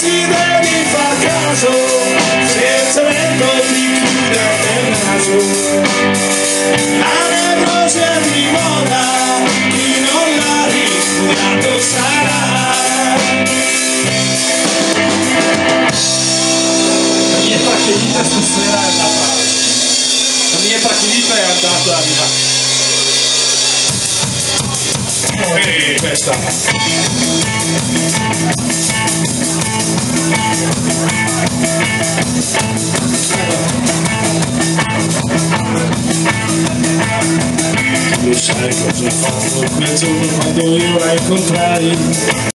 ci devi far caso, se il cemento ti chiude nel naso. La nevrosi è di moda, chi non l'ha ristudiato sarà. La mia trachelita stasera è andata. La mia trachelita è andata via. Questa lo sai cosa ho fatto quel giorno quando io la incontrai?